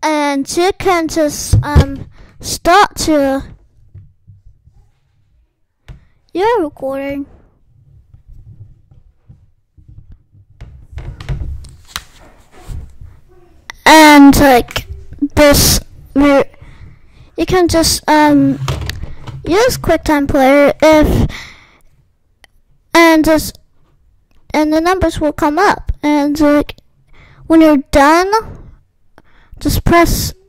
and you can just start to your recording. And like this, you can just use QuickTime Player and the numbers will come up, and like when you're done, just press